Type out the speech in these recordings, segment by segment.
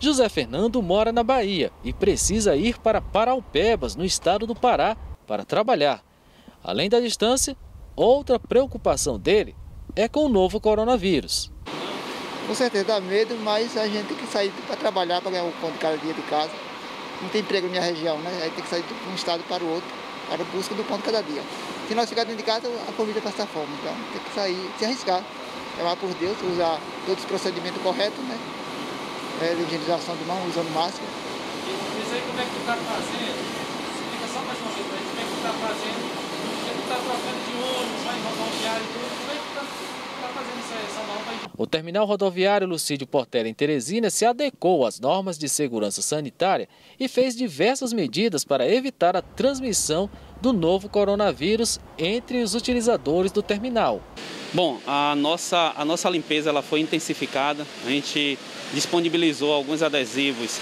José Fernando mora na Bahia e precisa ir para Paraupebas, no estado do Pará, para trabalhar. Além da distância, outra preocupação dele é com o novo coronavírus. Com certeza dá medo, mas a gente tem que sair para trabalhar, para ganhar o pão de cada dia de casa. Não tem emprego na minha região, né? Aí tem que sair de um estado para o outro, para a busca do pão de cada dia. Se nós ficarmos dentro de casa, a comida passa fome. Então tem que sair, se arriscar, chamar por Deus, usar todos os procedimentos corretos, né? Higienização de mão, usando máscara. Mas aí como é que tu está fazendo? Explica só mais uma vez para a gente como é que tu está fazendo. Porque tu está trocando de ônibus, vai em rodoviário e tudo. Como é que tu está fazendo essa nova aí? O terminal rodoviário Lucídio Portela, em Teresina, se adequou às normas de segurança sanitária e fez diversas medidas para evitar a transmissão do novo coronavírus entre os utilizadores do terminal. Bom, a nossa limpeza ela foi intensificada, a gente disponibilizou alguns adesivos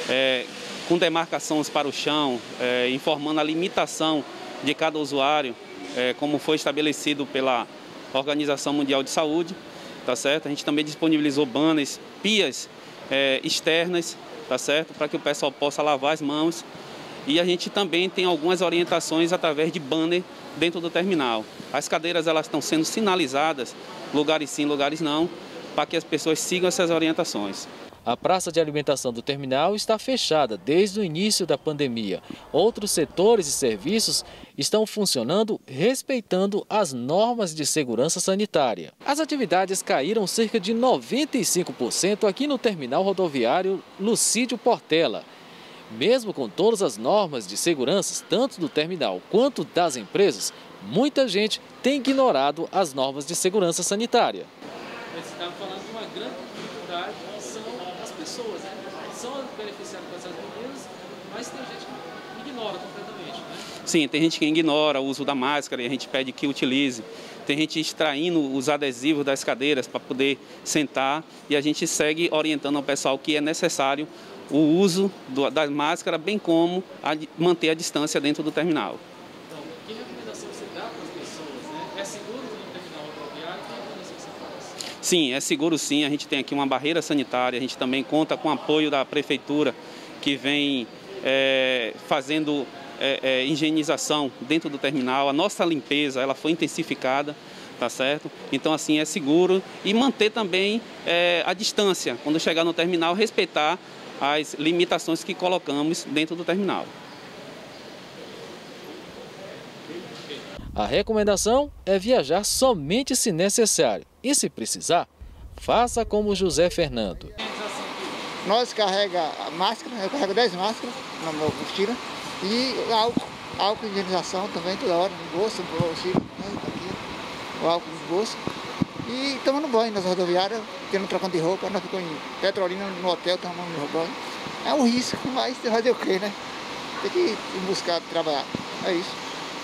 com demarcações para o chão, informando a limitação de cada usuário, como foi estabelecido pela Organização Mundial de Saúde, tá certo? A gente também disponibilizou banners, pias externas, tá certo? Para que o pessoal possa lavar as mãos. E a gente também tem algumas orientações através de banner dentro do terminal. As cadeiras elas estão sendo sinalizadas, lugares sim, lugares não, para que as pessoas sigam essas orientações. A praça de alimentação do terminal está fechada desde o início da pandemia. Outros setores e serviços estão funcionando respeitando as normas de segurança sanitária. As atividades caíram cerca de 95% aqui no terminal rodoviário Lucídio Portela. Mesmo com todas as normas de segurança, tanto do terminal quanto das empresas, muita gente tem ignorado as normas de segurança sanitária. Você estava falando de uma grande dificuldade que são as pessoas, né? São beneficiadas com essas medidas, mas tem gente que ignora completamente, né? Sim, tem gente que ignora o uso da máscara e a gente pede que utilize. Tem gente extraindo os adesivos das cadeiras para poder sentar e a gente segue orientando ao pessoal que é necessário o uso da máscara, bem como manter a distância dentro do terminal. Então, que recomendação você dá para as pessoas, né? É seguro no terminal rodoviário? Que recomendação você faz? Sim, é seguro sim. A gente tem aqui uma barreira sanitária, a gente também conta com o apoio da prefeitura, que vem fazendo higienização dentro do terminal. A nossa limpeza ela foi intensificada, tá certo? Então, assim, é seguro e manter também a distância. Quando chegar no terminal, respeitar as limitações que colocamos dentro do terminal. A recomendação é viajar somente se necessário. E se precisar, faça como José Fernando. Nós carregamos a máscara, eu carrego 10 máscaras na minha mochila e álcool, higienização também toda hora, no bolso, no mochila, né, aqui, o álcool no bolso. E tomando banho nas rodoviárias, tendo trocando de roupa, nós ficamos em Petrolina, no hotel, tomando banho. É um risco, mas fazer o quê, né? Tem que ir buscar trabalhar, é isso.